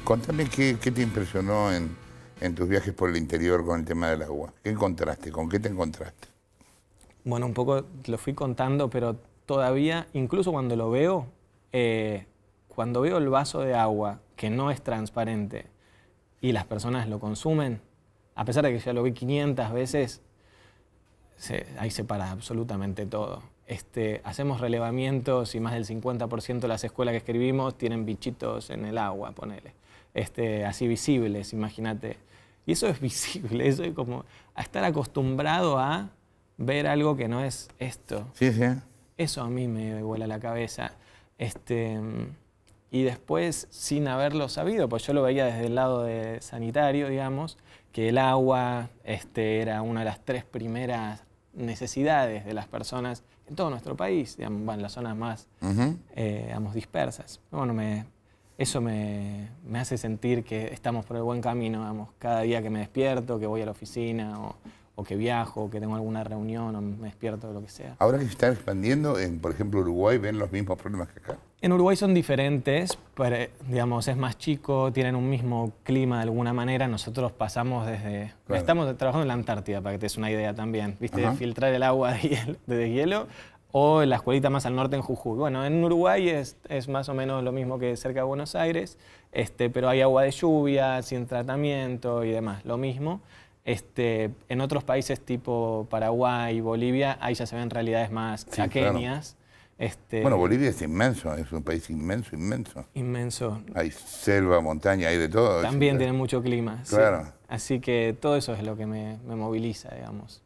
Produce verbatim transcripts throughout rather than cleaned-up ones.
Contame qué, qué te impresionó en, en tus viajes por el interior con el tema del agua. ¿Qué encontraste? ¿Con qué te encontraste? Bueno, un poco lo fui contando, pero todavía, incluso cuando lo veo, eh, cuando veo el vaso de agua que no es transparente y las personas lo consumen, a pesar de que ya lo vi quinientas veces, se, ahí se para absolutamente todo. Este, hacemos relevamientos y más del cincuenta por ciento de las escuelas que escribimos tienen bichitos en el agua, ponele. Este, así visibles, imagínate. Y eso es visible, eso es como a estar acostumbrado a ver algo que no es esto. Sí, sí. Eso a mí me vuela la cabeza. Este, y después, sin haberlo sabido, pues yo lo veía desde el lado de sanitario, digamos, que el agua este, era una de las tres primeras necesidades de las personas en todo nuestro país, digamos, bueno, en las zonas más uh-huh. eh, digamos, dispersas. Bueno, me, eso me, me hace sentir que estamos por el buen camino, digamos, cada día que me despierto, que voy a la oficina, o, o que viajo, o que tengo alguna reunión, o me despierto, lo que sea. Ahora que se están expandiendo, en, por ejemplo, Uruguay, ¿ven los mismos problemas que acá? En Uruguay son diferentes, pero, digamos, es más chico, tienen un mismo clima de alguna manera. Nosotros pasamos desde... Claro. Estamos trabajando en la Antártida, para que te des una idea también, ¿viste? Uh-huh. Filtrar el agua de hielo, de hielo, o en la escuelita más al norte en Jujuy. Bueno, en Uruguay es, es más o menos lo mismo que cerca de Buenos Aires, este, pero hay agua de lluvia, sin tratamiento y demás, lo mismo. Este, en otros países tipo Paraguay, Bolivia, ahí ya se ven realidades más sí, chaqueñas. Claro. Este, bueno, Bolivia es inmenso, es un país inmenso, inmenso. Inmenso. Hay selva, montaña, hay de todo. También ¿sí? tiene mucho clima. Claro. Sí. Así que todo eso es lo que me, me moviliza, digamos.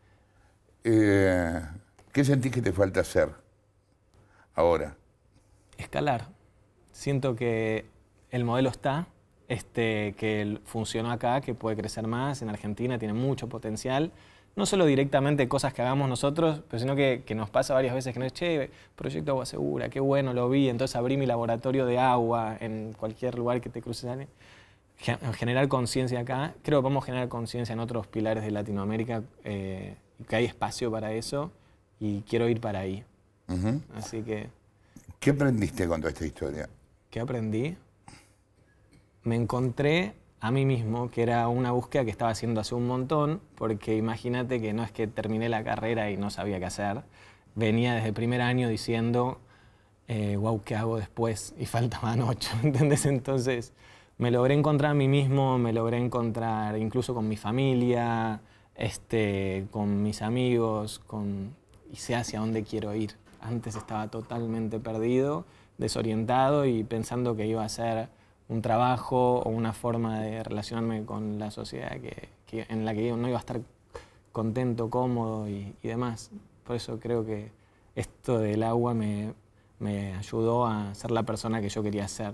Eh, ¿Qué sentís que te falta hacer ahora? Escalar. Siento que el modelo está, este, que funcionó acá, que puede crecer más. En Argentina tiene mucho potencial. No solo directamente cosas que hagamos nosotros, pero sino que, que nos pasa varias veces que nos es, che, proyecto Agua Segura, qué bueno, lo vi, entonces abrí mi laboratorio de agua en cualquier lugar que te cruces. Generar conciencia acá, creo que vamos a generar conciencia en otros pilares de Latinoamérica, eh, que hay espacio para eso y quiero ir para ahí. Uh-huh. Así que... ¿Qué aprendiste con toda esta historia? ¿Qué aprendí? Me encontré a mí mismo, que era una búsqueda que estaba haciendo hace un montón, porque imagínate que no es que terminé la carrera y no sabía qué hacer. Venía desde el primer año diciendo, eh, wow, ¿qué hago después? Y faltaban ocho, ¿entendés? Entonces me logré encontrar a mí mismo, me logré encontrar incluso con mi familia, este, con mis amigos, con, y sé hacia dónde quiero ir. Antes estaba totalmente perdido, desorientado y pensando que iba a ser un trabajo o una forma de relacionarme con la sociedad que, que, en la que yo no iba a estar contento, cómodo y, y demás. Por eso creo que esto del agua me, me ayudó a ser la persona que yo quería ser.